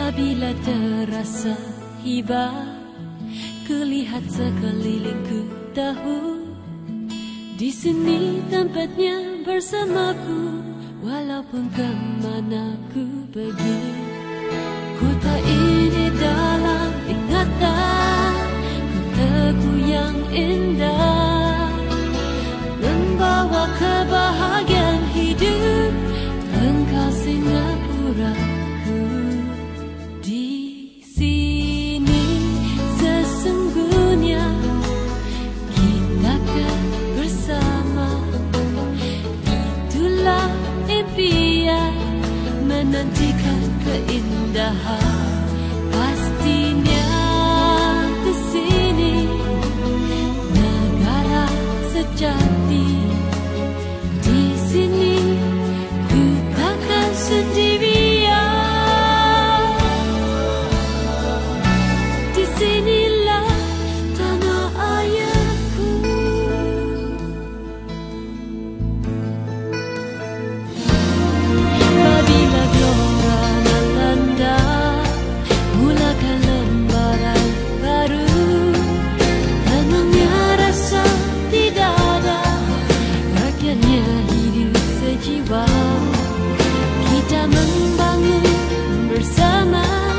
Bila terasa hibah, kulihat sekelilingku, tahu di sini tempatnya bersamaku. Walaupun kemana ku pergi, kota ini dalam ingatan, kotaku yang indah, membawa kebahagiaan hidup. Engkau Singapura. Menantikan keindahan, pastinya ke sini, negara sejati. Di sini ku takkan sendirian. Di sinilah tanah ayahku. Bila gelora melanda, mulakan lembaran baru. Tenangnya rasa di dada, rakyatnya hidup sejiwa. Kita membangun bersama.